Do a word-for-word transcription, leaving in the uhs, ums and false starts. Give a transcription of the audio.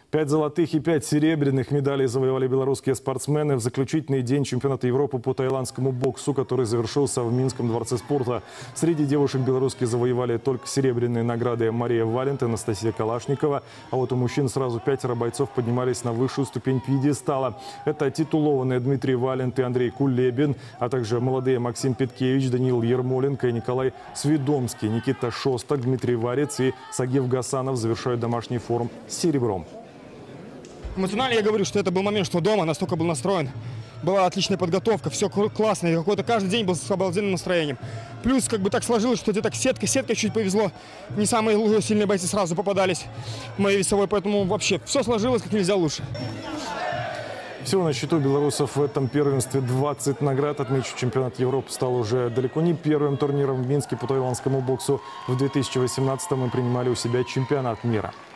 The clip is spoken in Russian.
Пять золотых и пять серебряных медалей завоевали белорусские спортсмены в заключительный день чемпионата Европы по таиландскому боксу, который завершился в Минском дворце спорта. Среди девушек белорусские завоевали только серебряные награды Мария Валент и Анастасия Калашникова. А вот у мужчин сразу пятеро бойцов поднимались на высшую ступень пьедестала. Это титулованные Дмитрий Валент и Андрей Кулебин, а также молодые Максим Петкевич, Даниил Ермоленко и Николай Свидомский. Никита Шостак, Дмитрий Варец и Сагив Гасанов завершают домашний форум с серебром. Эмоционально я говорю, что это был момент, что дома настолько был настроен. Была отличная подготовка, все классно. И какой-то каждый день был с обалденным настроением. Плюс как бы так сложилось, что где-то сетка, сетка чуть повезло. Не самые сильные бойцы сразу попадались в моей весовой, поэтому вообще все сложилось как нельзя лучше. Всего на счету белорусов в этом первенстве двадцать наград. Отмечу, чемпионат Европы стал уже далеко не первым турниром в Минске по таиландскому боксу. В две тысячи восемнадцатом мы принимали у себя чемпионат мира.